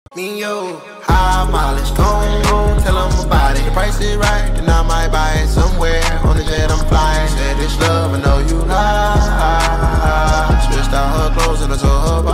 Me yo, high mileage, gon' tell them about it. The price is right, then I might buy it somewhere. On the jet I'm flying, said it's love, I know you lie. Switched out her clothes and I told her